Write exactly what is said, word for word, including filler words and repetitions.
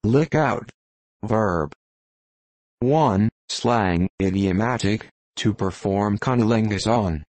Lick out. Verb. one. Slang, idiomatic, to perform cunnilingus on.